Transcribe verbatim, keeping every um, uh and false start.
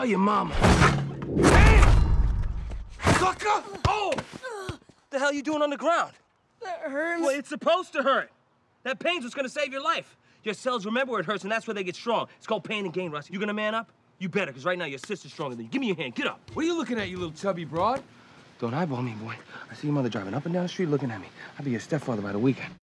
Tell your mama. Damn! Sucker! Oh! What the hell are you doing on the ground? That hurts. Well, it's supposed to hurt. That pain's what's gonna save your life. Your cells remember where it hurts, and that's where they get strong. It's called pain and gain, Russ. You gonna man up? You better, because right now your sister's stronger than you. Give me your hand. Get up. What are you looking at, you little chubby broad? Don't eyeball me, boy. I see your mother driving up and down the street looking at me. I'll be your stepfather by the weekend.